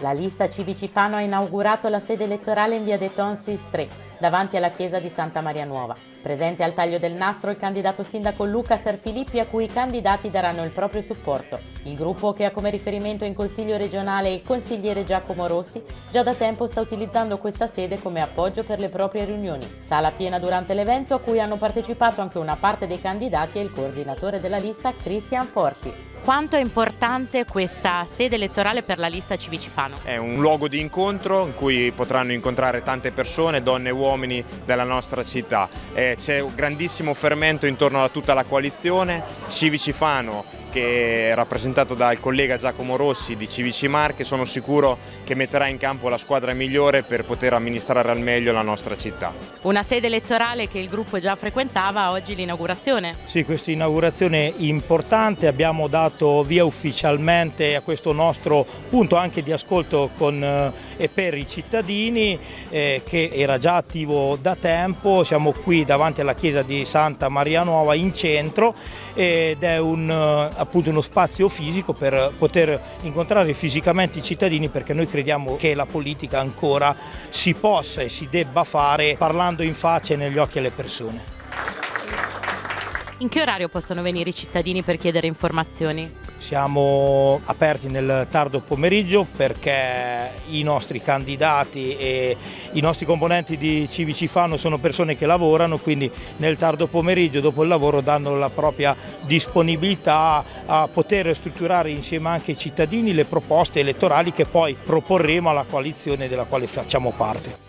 La lista Civici Fano ha inaugurato la sede elettorale in via dei Tonsis 3, davanti alla chiesa di Santa Maria Nuova. Presente al taglio del nastro il candidato sindaco Luca Serfilippi, a cui i candidati daranno il proprio supporto. Il gruppo, che ha come riferimento in Consiglio regionale il consigliere Giacomo Rossi, già da tempo sta utilizzando questa sede come appoggio per le proprie riunioni. Sala piena durante l'evento, a cui hanno partecipato anche una parte dei candidati e il coordinatore della lista Cristian Forti. Quanto è importante questa sede elettorale per la lista Civici Fano? È un luogo di incontro in cui potranno incontrare tante persone, donne e uomini della nostra città. C'è un grandissimo fermento intorno a tutta la coalizione. Civici Fano, che è rappresentato dal collega Giacomo Rossi di Civici Marche, sono sicuro che metterà in campo la squadra migliore per poter amministrare al meglio la nostra città. Una sede elettorale che il gruppo già frequentava, oggi l'inaugurazione. Sì, questa inaugurazione è importante, abbiamo dato via ufficialmente a questo nostro punto anche di ascolto con e per i cittadini che era già attivo da tempo. Siamo qui davanti alla chiesa di Santa Maria Nuova in centro ed è appunto uno spazio fisico per poter incontrare fisicamente i cittadini, perché noi crediamo che la politica ancora si possa e si debba fare parlando in faccia e negli occhi alle persone. In che orario possono venire i cittadini per chiedere informazioni? Siamo aperti nel tardo pomeriggio perché i nostri candidati e i nostri componenti di Civici Fano sono persone che lavorano, quindi nel tardo pomeriggio dopo il lavoro danno la propria disponibilità a poter strutturare insieme anche ai cittadini le proposte elettorali che poi proporremo alla coalizione della quale facciamo parte.